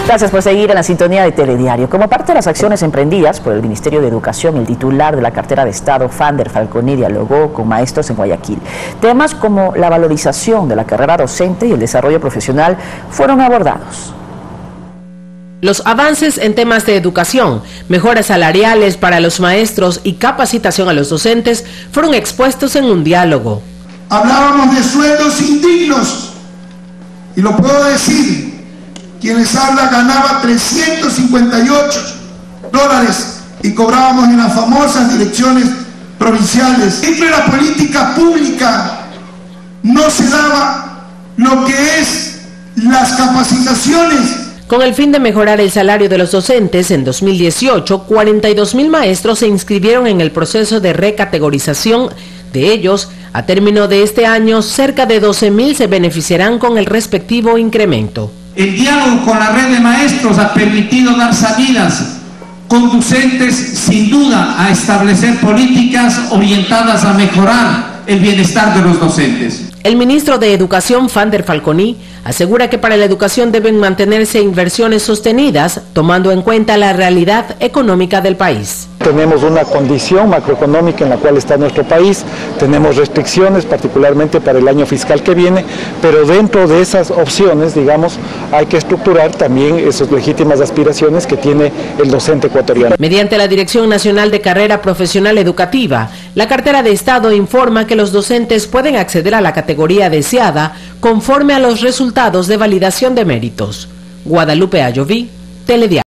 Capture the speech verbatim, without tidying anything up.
Gracias por seguir en la sintonía de Telediario. Como parte de las acciones emprendidas por el Ministerio de Educación, el titular de la cartera de Estado, Fander Falconi, dialogó con maestros en Guayaquil. Temas como la valorización de la carrera docente y el desarrollo profesional fueron abordados. Los avances en temas de educación, mejoras salariales para los maestros y capacitación a los docentes fueron expuestos en un diálogo. Hablábamos de sueldos indignos, y lo puedo decir, quien les habla ganaba trescientos cincuenta y ocho dólares y cobrábamos en las famosas direcciones provinciales. Dentro de la política pública no se daba lo que es las capacitaciones. Con el fin de mejorar el salario de los docentes, en dos mil dieciocho, cuarenta y dos mil maestros se inscribieron en el proceso de recategorización. De ellos, a término de este año, cerca de doce mil se beneficiarán con el respectivo incremento. El diálogo con la red de maestros ha permitido dar salidas conducentes, sin duda, a establecer políticas orientadas a mejorar el bienestar de los docentes. El ministro de Educación, Fander Falconi, asegura que para la educación deben mantenerse inversiones sostenidas, tomando en cuenta la realidad económica del país. Tenemos una condición macroeconómica en la cual está nuestro país, tenemos restricciones particularmente para el año fiscal que viene, pero dentro de esas opciones, digamos, hay que estructurar también esas legítimas aspiraciones que tiene el docente ecuatoriano. Mediante la Dirección Nacional de Carrera Profesional Educativa, la cartera de Estado informa que los docentes pueden acceder a la categoría deseada conforme a los resultados de validación de méritos. Guadalupe Ayoví, Telediario.